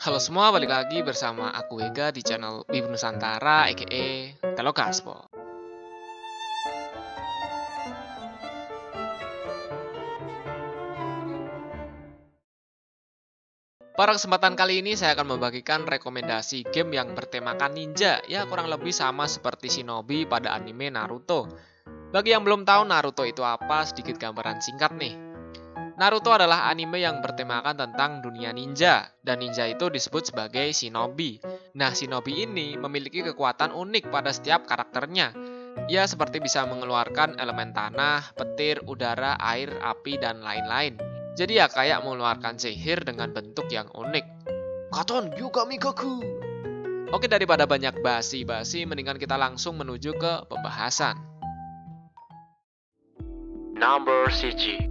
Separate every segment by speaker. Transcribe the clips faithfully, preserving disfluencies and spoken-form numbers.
Speaker 1: Halo semua, balik lagi bersama aku Wega di channel Wibu Nusantara aka Telo Gaspo. Pada kesempatan kali ini saya akan membagikan rekomendasi game yang bertemakan ninja, ya kurang lebih sama seperti Shinobi pada anime Naruto. Bagi yang belum tahu Naruto itu apa, sedikit gambaran singkat nih. Naruto adalah anime yang bertemakan tentang dunia ninja, dan ninja itu disebut sebagai shinobi. Nah, shinobi ini memiliki kekuatan unik pada setiap karakternya. Ia seperti bisa mengeluarkan elemen tanah, petir, udara, air, api, dan lain-lain. Jadi ya kayak mengeluarkan sihir dengan bentuk yang unik. Katon Yugami Gaku. Oke, daripada banyak basi-basi, mendingan kita langsung menuju ke pembahasan.
Speaker 2: Number siji.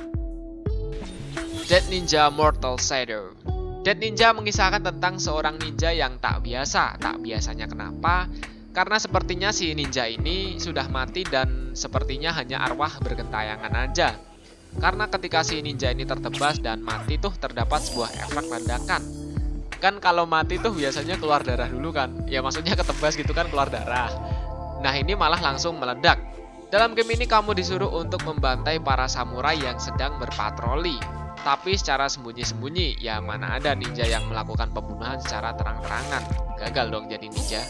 Speaker 1: Dead Ninja Mortal Shadow. Dead Ninja mengisahkan tentang seorang ninja yang tak biasa. Tak biasanya kenapa? Karena sepertinya si ninja ini sudah mati dan sepertinya hanya arwah bergentayangan aja. Karena ketika si ninja ini tertebas dan mati tuh terdapat sebuah efek ledakan. Kan kalau mati tuh biasanya keluar darah dulu kan? Ya maksudnya ketebas gitu kan keluar darah. Nah ini malah langsung meledak. Dalam game ini kamu disuruh untuk membantai para samurai yang sedang berpatroli. Tapi secara sembunyi-sembunyi, ya mana ada ninja yang melakukan pembunuhan secara terang-terangan. Gagal dong jadi ninja.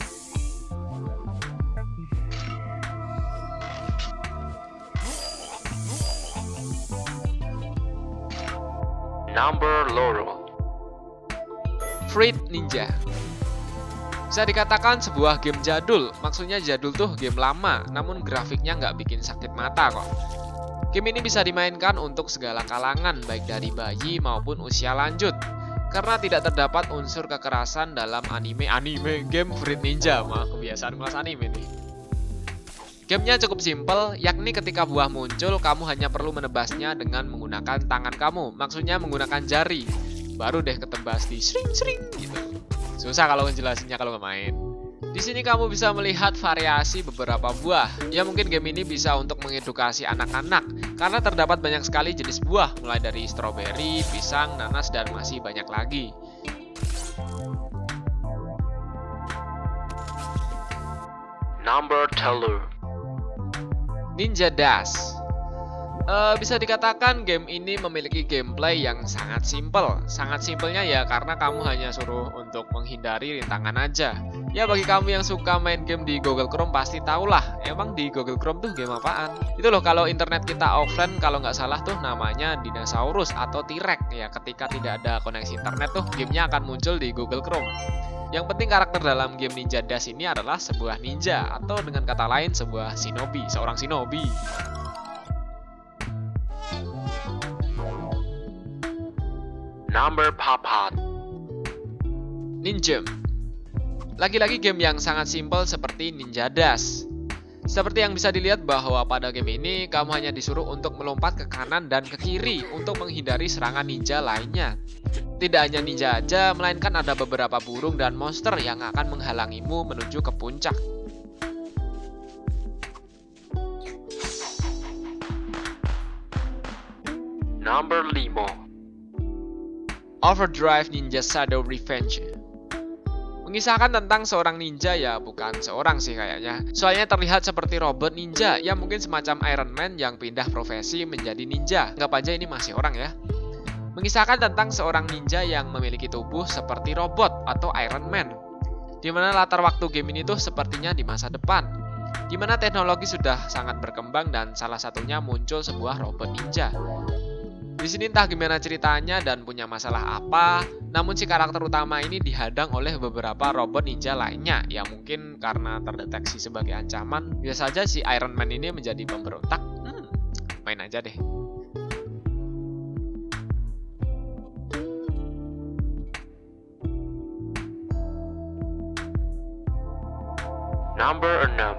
Speaker 2: Number Laurel.
Speaker 1: Fruit Ninja. Bisa dikatakan sebuah game jadul. Maksudnya jadul tuh game lama, namun grafiknya nggak bikin sakit mata kok. Game ini bisa dimainkan untuk segala kalangan, baik dari bayi maupun usia lanjut. Karena tidak terdapat unsur kekerasan dalam anime-anime game Fruit Ninja. Malah kebiasaan kelas anime nih. Gamenya cukup simpel, yakni ketika buah muncul, kamu hanya perlu menebasnya dengan menggunakan tangan kamu. Maksudnya menggunakan jari. Baru deh ketebas di sering-sering gitu. Susah kalau ngejelasinnya kalau nggak main. Di sini kamu bisa melihat variasi beberapa buah. Ya mungkin game ini bisa untuk mengedukasi anak-anak karena terdapat banyak sekali jenis buah, mulai dari stroberi, pisang, nanas, dan masih banyak lagi.
Speaker 2: Number Telur.
Speaker 1: Ninja Dash. Uh, bisa dikatakan game ini memiliki gameplay yang sangat simpel. Sangat simpelnya ya karena kamu hanya suruh untuk menghindari rintangan aja. Ya bagi kamu yang suka main game di Google Chrome pasti tahulah, emang di Google Chrome tuh game apaan. Itu loh kalau internet kita offline kalau nggak salah tuh namanya Dinosaurus atau T-Rex. Ya ketika tidak ada koneksi internet tuh gamenya akan muncul di Google Chrome. Yang penting karakter dalam game Ninja Dash ini adalah sebuah ninja atau dengan kata lain sebuah shinobi, seorang shinobi.
Speaker 2: Number Papat.
Speaker 1: Ninja. Lagi-lagi game yang sangat simpel seperti Ninja Dash. Seperti yang bisa dilihat bahwa pada game ini kamu hanya disuruh untuk melompat ke kanan dan ke kiri untuk menghindari serangan ninja lainnya. Tidak hanya ninja aja, melainkan ada beberapa burung dan monster yang akan menghalangimu menuju ke puncak.
Speaker 2: Number lima.
Speaker 1: Overdrive Ninja Shadow Revenge. Mengisahkan tentang seorang ninja, ya bukan seorang sih kayaknya. Soalnya terlihat seperti robot ninja, ya mungkin semacam Iron Man yang pindah profesi menjadi ninja. Anggap aja ini masih orang ya. Mengisahkan tentang seorang ninja yang memiliki tubuh seperti robot atau Iron Man. Dimana latar waktu game ini tuh sepertinya di masa depan. Dimana teknologi sudah sangat berkembang dan salah satunya muncul sebuah robot ninja. Di sini entah gimana ceritanya dan punya masalah apa, namun si karakter utama ini dihadang oleh beberapa robot ninja lainnya. Ya mungkin karena terdeteksi sebagai ancaman, biasa saja si Iron Man ini menjadi pemberontak. Hmm, main aja deh.
Speaker 2: Number enam.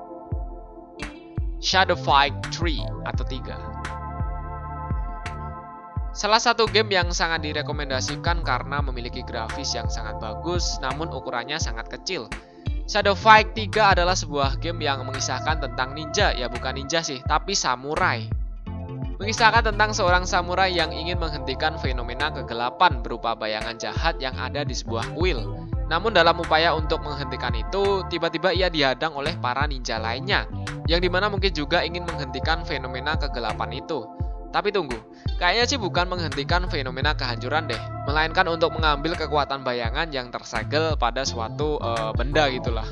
Speaker 1: Shadow Fight tiga atau tiga. Salah satu game yang sangat direkomendasikan karena memiliki grafis yang sangat bagus namun ukurannya sangat kecil. Shadow Fight tiga adalah sebuah game yang mengisahkan tentang ninja, ya bukan ninja sih, tapi samurai. mengisahkan tentang seorang samurai yang ingin menghentikan fenomena kegelapan berupa bayangan jahat yang ada di sebuah kuil. Namun dalam upaya untuk menghentikan itu, tiba-tiba ia dihadang oleh para ninja lainnya, yang dimana mungkin juga ingin menghentikan fenomena kegelapan itu. Tapi tunggu, kayaknya sih bukan menghentikan fenomena kehancuran deh, melainkan untuk mengambil kekuatan bayangan yang tersegel pada suatu uh, benda gitulah.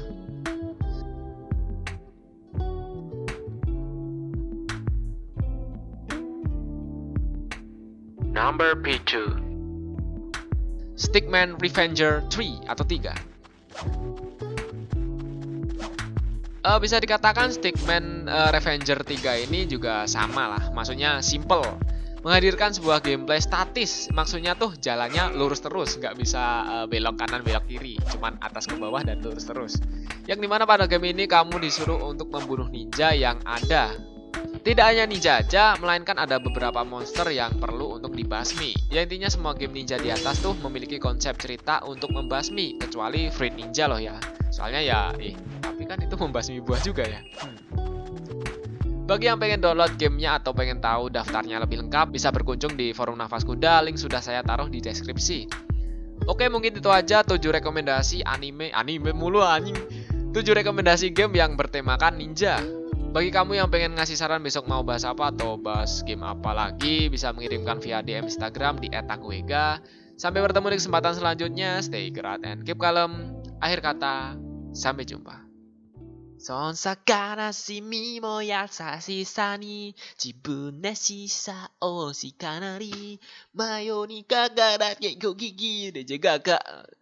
Speaker 2: Number P two.
Speaker 1: Stickman Revenger tiga atau tiga. Uh, bisa dikatakan Stickman uh, Revenger tiga ini juga sama lah, maksudnya simple. Menghadirkan sebuah gameplay statis, maksudnya tuh jalannya lurus terus, nggak bisa uh, belok kanan belok kiri, cuman atas ke bawah dan lurus terus. Yang dimana pada game ini kamu disuruh untuk membunuh ninja yang ada. Tidak hanya ninja aja, melainkan ada beberapa monster yang perlu untuk dibasmi. Ya intinya semua game ninja di atas tuh memiliki konsep cerita untuk membasmi, kecuali Fruit Ninja loh ya. Soalnya ya, eh, tapi kan itu membasmi buah juga ya. Hmm. Bagi yang pengen download gamenya atau pengen tahu daftarnya lebih lengkap, bisa berkunjung di forum Nafas Kuda, link sudah saya taruh di deskripsi. Oke, mungkin itu aja tujuh rekomendasi anime, anime mulu anjing. tujuh rekomendasi game yang bertemakan ninja. Bagi kamu yang pengen ngasih saran besok mau bahas apa atau bahas game apa lagi, bisa mengirimkan via D M Instagram di et takuega. Sampai bertemu di kesempatan selanjutnya. Stay gerak and keep calm. Akhir kata, sampai jumpa. そんさ悲しみも優しさに自分らしさをしかなり真夜にかからけこぎきでじゃがか